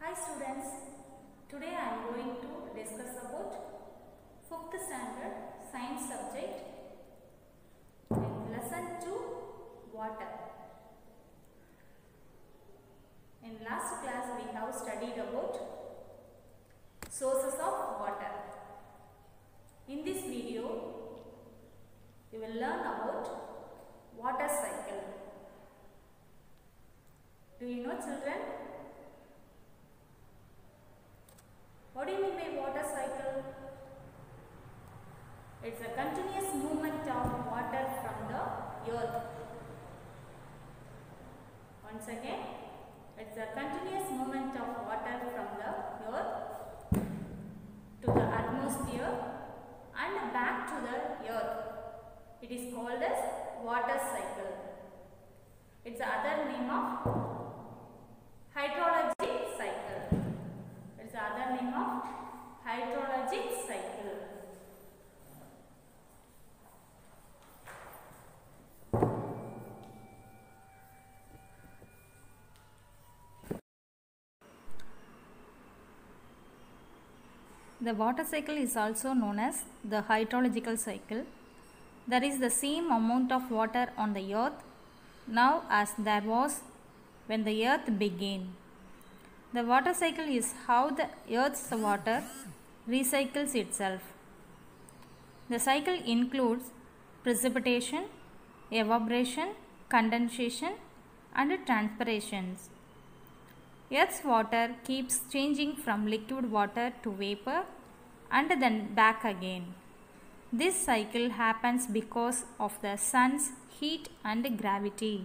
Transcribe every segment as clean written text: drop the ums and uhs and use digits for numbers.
Hi students, today I am going to discuss about 5th standard science subject in lesson 2 water. In last class we have studied about sources of water. In this video you will learn about water cycle. Do you know children? What do you mean by water cycle? It's a continuous movement of water from the earth. Once again, it's a continuous movement of water from the earth to the atmosphere and back to the earth. It is called as water cycle. It's the other name of hydrologic cycle. It's the other name of hydrologic cycle. The water cycle is also known as the hydrological cycle. There is the same amount of water on the earth now as there was when the earth began. The water cycle is how the earth's water recycles itself. The cycle includes precipitation, evaporation, condensation and transpirations. Earth's water keeps changing from liquid water to vapor and then back again. This cycle happens because of the sun's heat and gravity.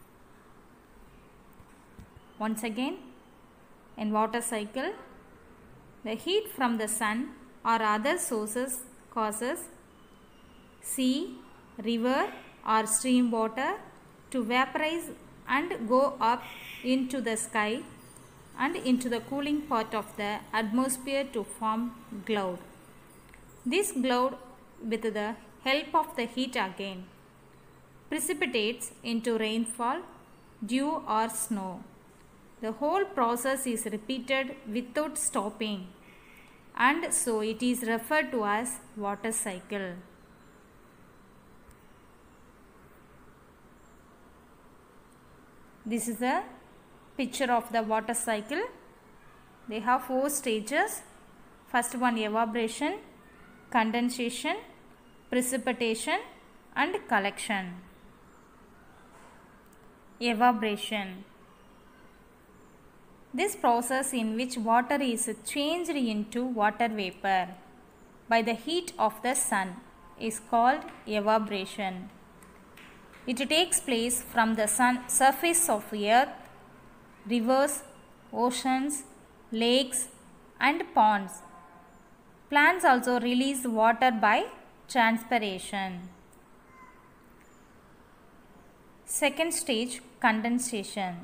Once again, in water cycle, the heat from the sun or other sources causes sea, river or stream water to vaporize and go up into the sky and into the cooling part of the atmosphere to form cloud. This cloud, with the help of the heat again, precipitates into rainfall, dew or snow. The whole process is repeated without stopping, and so it is referred to as water cycle. This is a picture of the water cycle. They have 4 stages. First one, evaporation, condensation, precipitation and collection. Evaporation. This process in which water is changed into water vapor by the heat of the sun is called evaporation. It takes place from the surface of earth, rivers, oceans, lakes and ponds. Plants also release water by transpiration. Second stage, condensation.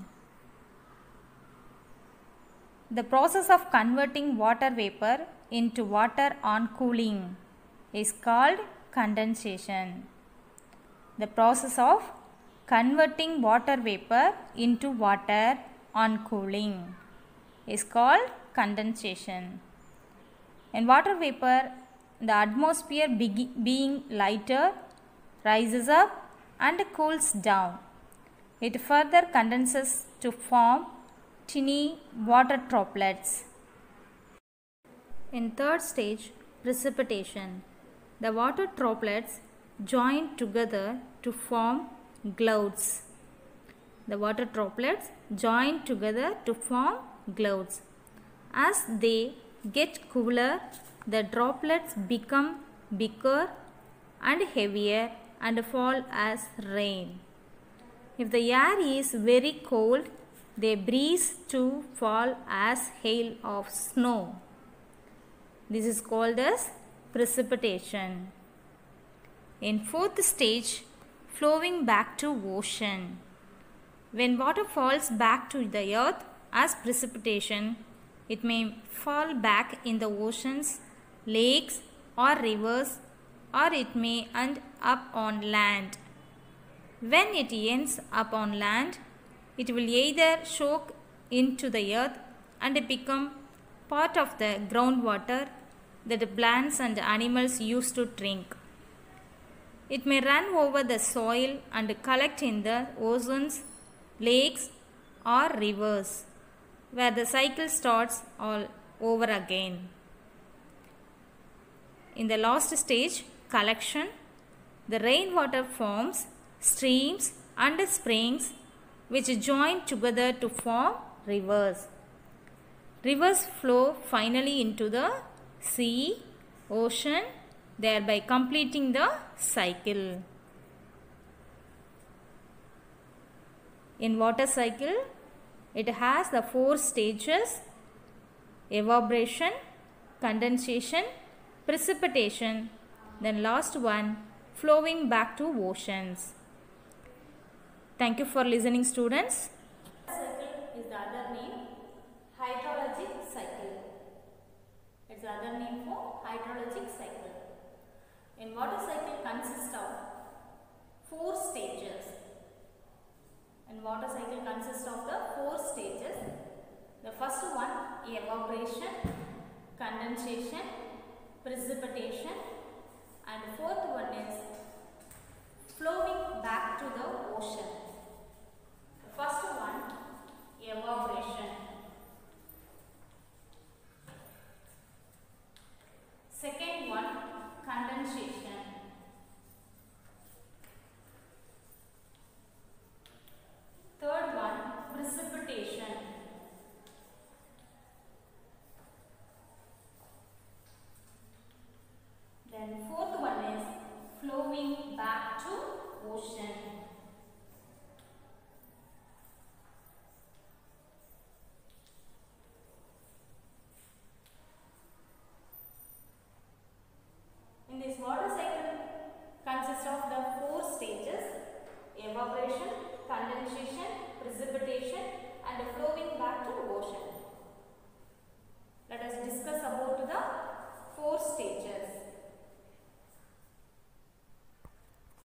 The process of converting water vapor into water on cooling is called condensation. The process of converting water vapor into water on cooling is called condensation. In water vapor, the atmosphere being lighter rises up and cools down. It further condenses to form tiny water droplets. In third stage, precipitation, the water droplets join together to form clouds. The water droplets join together to form clouds. As they get cooler, the droplets become bigger and heavier and fall as rain. If the air is very cold, they breeze to fall as hail of snow. This is called as precipitation. In fourth stage, flowing back to ocean. When water falls back to the earth as precipitation, it may fall back in the oceans, lakes or rivers, or it may end up on land. When it ends up on land, it will either soak into the earth and become part of the groundwater that plants and animals use to drink. It may run over the soil and collect in the oceans, lakes or rivers, where the cycle starts all over again. In the last stage, collection, the rainwater forms streams and springs which join together to form rivers. Rivers flow finally into the sea, ocean, thereby completing the cycle. In water cycle, it has the 4 stages: evaporation, condensation, precipitation, then last one, flowing back to oceans. Thank you for listening, students. Cycle is the other name, hydrologic cycle. It's the other name for hydrologic cycle. In water cycle consists of 4 stages. In water cycle consists of the 4 stages. The first one, evaporation, condensation, precipitation, and the fourth one is flowing back to the ocean.